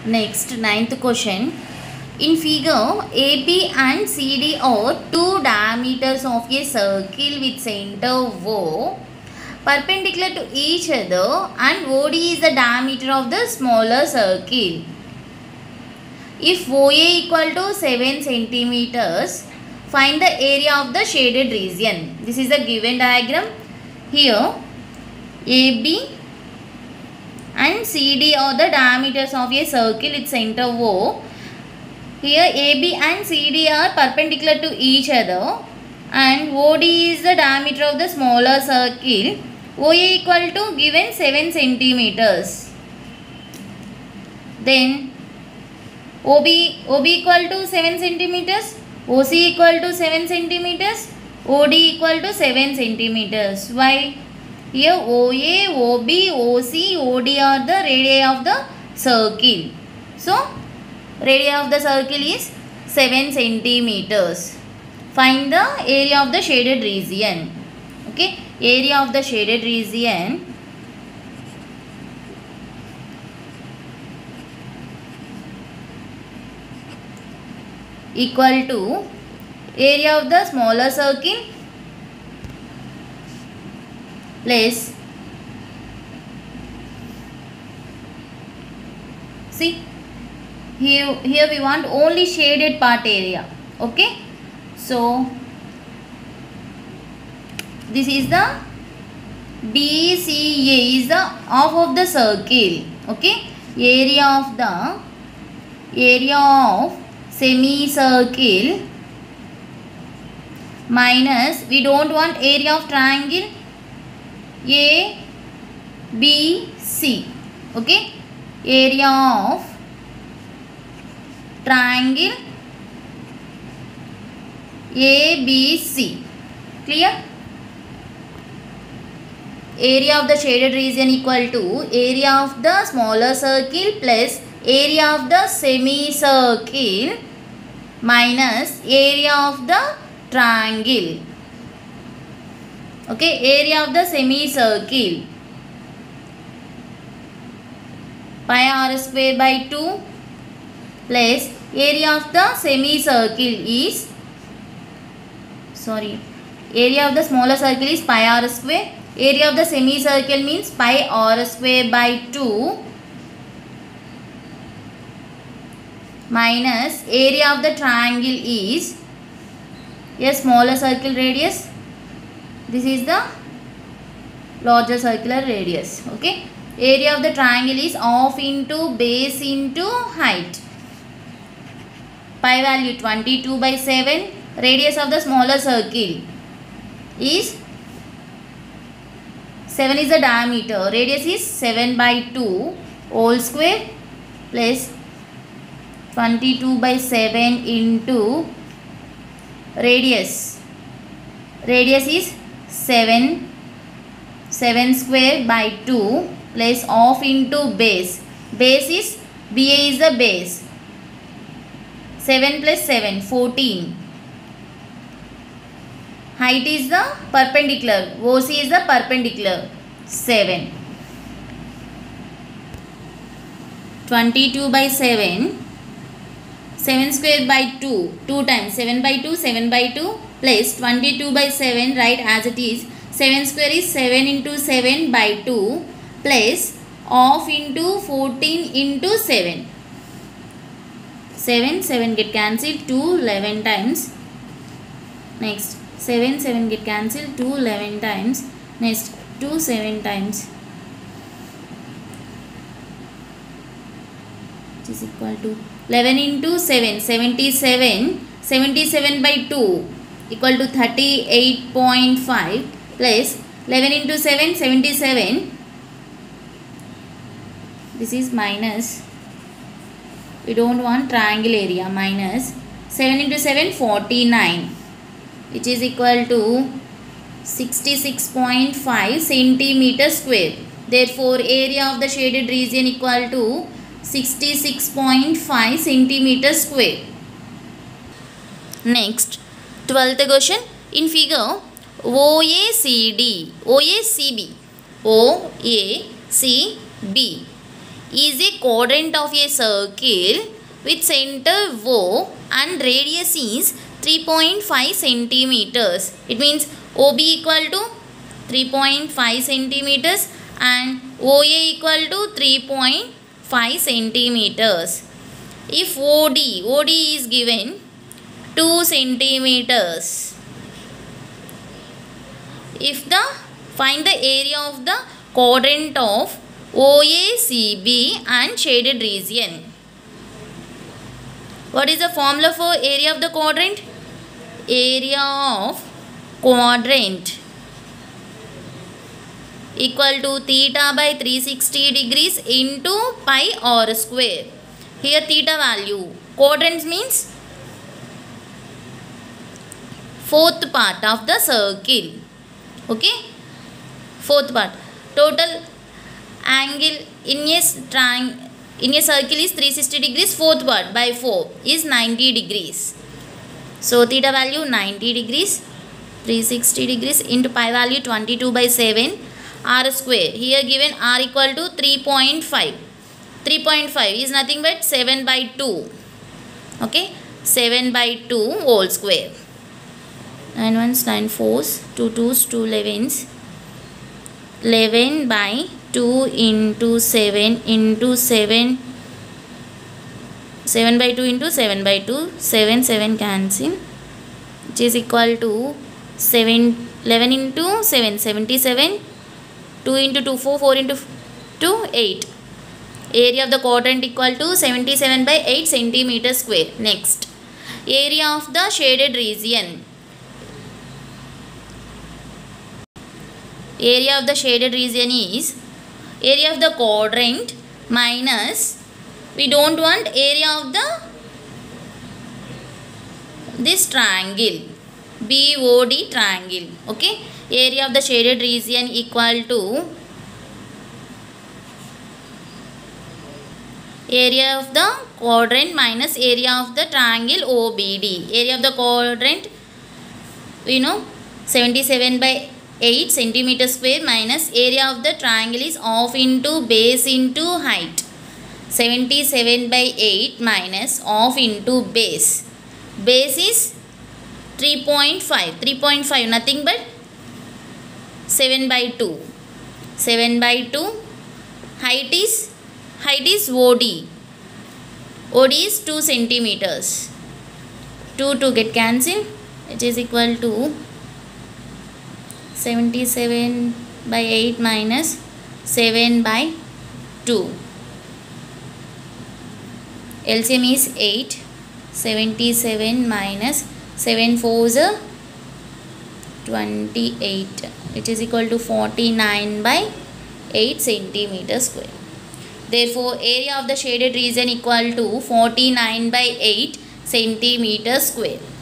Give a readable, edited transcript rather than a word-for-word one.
Next, ninth question. In figure, AB and CD are two diameters of a circle with center O perpendicular to each other, and OD is the diameter of the smaller circle. If OA equal to 7 centimeters, find the area of the shaded region. This is the given diagram. Here, AB and CD are the diameters of a circle with center O. Here AB and CD are perpendicular to each other, and OD is the diameter of the smaller circle. OA equal to given 7 centimeters. Then OB equal to 7 centimeters, OC equal to 7 centimeters, OD equal to 7 centimeters. Why? Here OA, OB, OC, OD are the radii of the circle. So, radii of the circle is 7 centimeters. Find the area of the shaded region. Okay, area of the shaded region equal to area of the smaller circle plus, see, here we want only shaded part area. Okay, so this is the BCA is the half of the circle. Okay, area of semicircle minus, we don't want area of triangle ABC. Okay, area of triangle ABC. Clear? Area of the shaded region equal to area of the smaller circle plus area of the semicircle minus area of the triangle. Okay, area of the semicircle, pi r square by 2 plus area of the semicircle is, area of the smaller circle is pi r square. Area of the semicircle means pi r square by 2 minus area of the triangle is a smaller circle radius. This is the larger circular radius. Okay, area of the triangle is half into base into height. Pi value 22 by 7. Radius of the smaller circle is 7 is the diameter. Radius is 7 by 2 whole square plus 22 by 7 into radius. Radius is 7 square by 2 plus half into base. Base is, BA is the base. 7 plus 7, 14. Height is the perpendicular. OC is the perpendicular. 7. 22 by 7. 7 square by 2. 2 times. 7 by 2. 7 by 2 plus 22 by 7. Write as it is. 7 square is 7 into 7 by 2 plus half into 14 into 7. 7 get cancelled. 2 11 times. Next 7 get cancelled. 2 11 times. Next 2 7 times. Which is equal to 11 into 7. 77. 77 by 2 equal to 38.5 plus 11 into 7. 77. This is minus. We don't want triangle area. Minus 7 into 7. 49. Which is equal to 66.5 centimeter square. Therefore, area of the shaded region equal to 66.5 centimeter square. Next, 12th question. In figure, OACB is a quadrant of a circle with center O and radius is 3.5 centimeters. It means OB equal to 3.5 centimeters and OA equal to 3.5 centimeters. If OD is given 2 centimeters. Find the area of the quadrant of OACB and shaded region. What is the formula for area of the quadrant? Area of quadrant equal to theta by 360 degrees into pi r square. Here theta value. Quadrant means fourth part of the circle. Okay. Fourth part. Total angle in a circle is 360 degrees. Fourth part by 4 is 90 degrees. So theta value 90 degrees. 360 degrees into pi value 22 by 7 r square. Here given r equal to 3.5. 3.5 is nothing but 7 by 2. Okay. 7 by 2 whole square. 9 ones, 9 fours, 2 twos, 2 11s. 11 by 2 into 7 into 7. 7 by 2 into 7 by 2. 7 cancel. Which is equal to 11 into 7. 77. 2 into 2, 4 into 2, 8. Area of the quadrant equal to 77 by 8 centimeters square. Next. Area of the shaded region. Area of the shaded region is area of the quadrant minus, we don't want area of this triangle, BOD triangle. Okay. Area of the shaded region equal to area of the quadrant minus area of the triangle OBD. Area of the quadrant, we know 77 by 8 centimeter square minus area of the triangle is half into base into height. 77 by 8 minus half into base. Base is 3.5. 3.5 nothing but 7 by 2. 7 by 2. Height is OD. OD is 2 centimeters. 2 to get cancelled. It is equal to 77 by 8 minus 7 by 2. LCM is 8. 77 minus 7 4s are 28. It is equal to 49 by 8 centimeters square. Therefore, area of the shaded region equal to 49 by 8 centimeters square.